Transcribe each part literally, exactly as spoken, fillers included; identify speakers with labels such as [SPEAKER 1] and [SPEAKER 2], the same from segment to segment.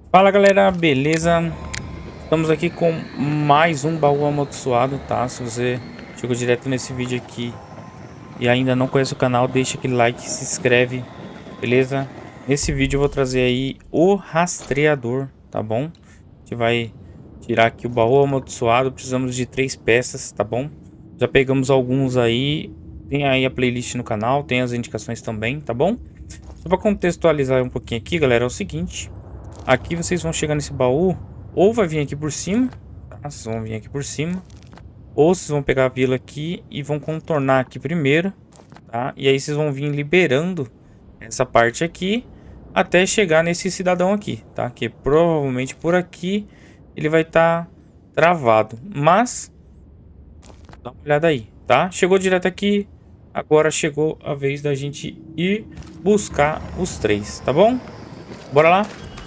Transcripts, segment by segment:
[SPEAKER 1] Fala galera, beleza? Estamos aqui com mais um baú amaldiçoado, tá? Se você chegou direto nesse vídeo aqui e ainda não conhece o canal, deixa aquele like, se inscreve, beleza? Nesse vídeo eu vou trazer aí o rastreador, tá bom? A gente vai tirar aqui o baú amaldiçoado, precisamos de três peças, tá bom? Já pegamos alguns aí, tem aí a playlist no canal, tem as indicações também, tá bom? Só para contextualizar um pouquinho aqui, galera, é o seguinte. Aqui vocês vão chegar nesse baú, ou vai vir aqui por cima, tá? Vocês vão vir aqui por cima, ou vocês vão pegar a vila aqui e vão contornar aqui primeiro, tá? E aí vocês vão vir liberando essa parte aqui até chegar nesse cidadão aqui, tá? Que provavelmente por aqui ele vai estar tá travado, mas dá uma olhada aí, tá? Chegou direto aqui, agora chegou a vez da gente ir buscar os três, tá bom? Bora lá?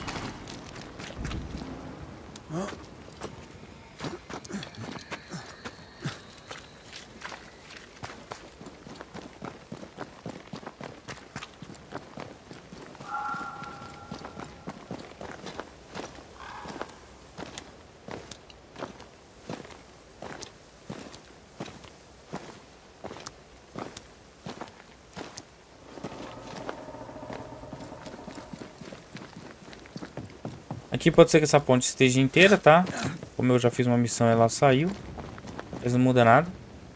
[SPEAKER 1] Aqui pode ser que essa ponte esteja inteira, tá? Como eu já fiz uma missão, ela saiu. Mas não muda nada.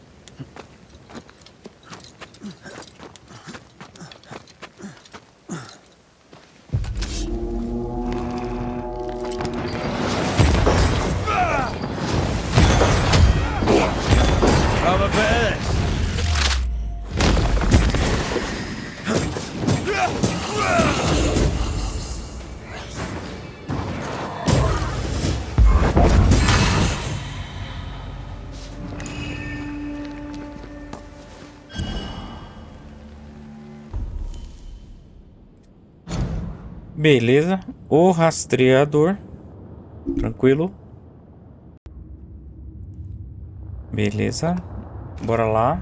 [SPEAKER 1] Beleza, o rastreador, tranquilo. Beleza, bora lá.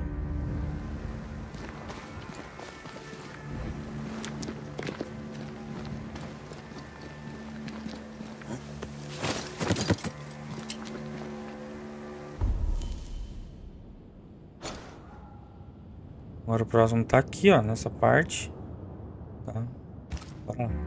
[SPEAKER 1] Agora o próximo tá aqui, ó, nessa parte. Tá, bora lá.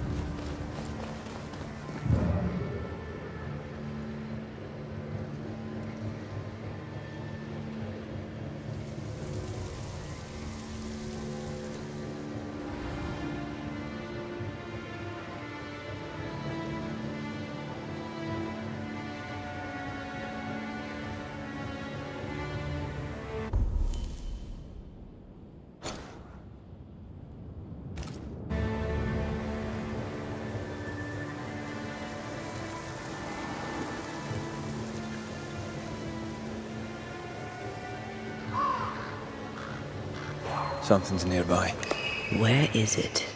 [SPEAKER 2] Something's nearby.
[SPEAKER 3] Where is it?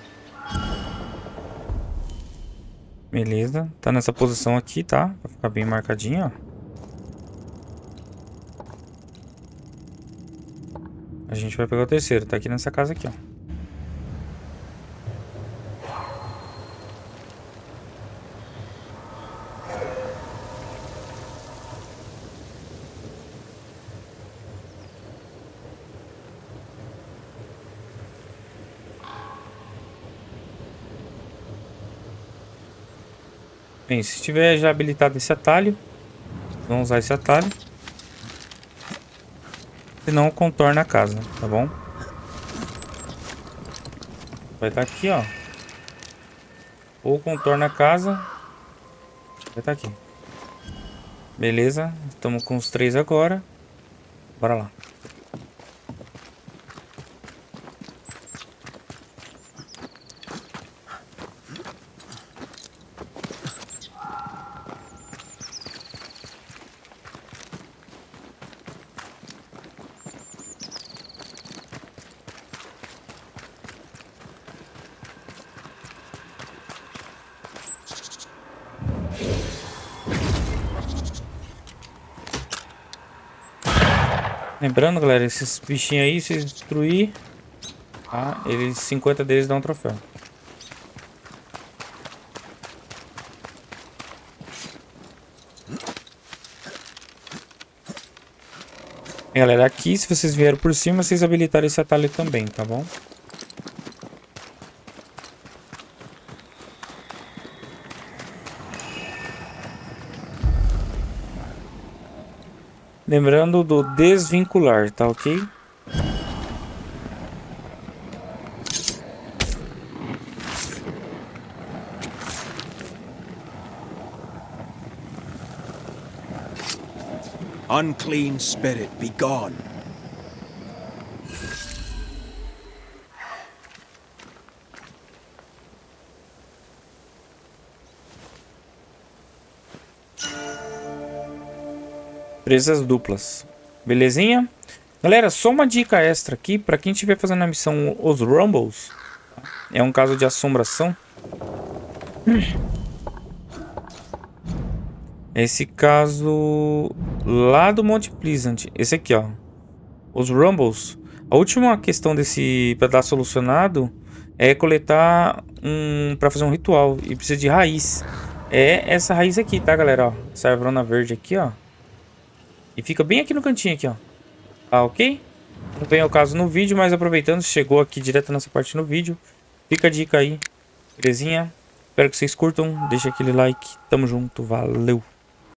[SPEAKER 1] Beleza, tá nessa posição aqui, tá? Pra ficar bem marcadinho, ó. A gente vai pegar o terceiro, tá aqui nessa casa aqui, ó. Bem, se tiver já habilitado esse atalho, vamos usar esse atalho. Senão contorna a casa, tá bom? Vai estar aqui, ó. Ou contorna a casa. Vai estar aqui. Beleza, estamos com os três agora. Bora lá. Lembrando, galera, esses bichinhos aí, se destruir, tá? Eles, cinquenta deles dão um troféu. Galera, aqui se vocês vieram por cima, vocês habilitaram esse atalho também, tá bom? Lembrando do desvincular, tá ok?
[SPEAKER 2] Unclean spirit, be gone.
[SPEAKER 1] Presas duplas. Belezinha? Galera, só uma dica extra aqui para quem estiver fazendo a missão Os Rumbles. É um caso de assombração. Esse caso lá do Monte Pleasant. Esse aqui, ó. Os Rumbles. A última questão desse para dar solucionado é coletar um para fazer um ritual e precisa de raiz. É essa raiz aqui, tá, galera? Ó, essa arvorona verde aqui, ó. E fica bem aqui no cantinho aqui, ó. Tá, ok? Não vem ao caso no vídeo, mas aproveitando, chegou aqui direto nessa parte no vídeo. Fica a dica aí, belezinha? Espero que vocês curtam. Deixa aquele like. Tamo junto. Valeu!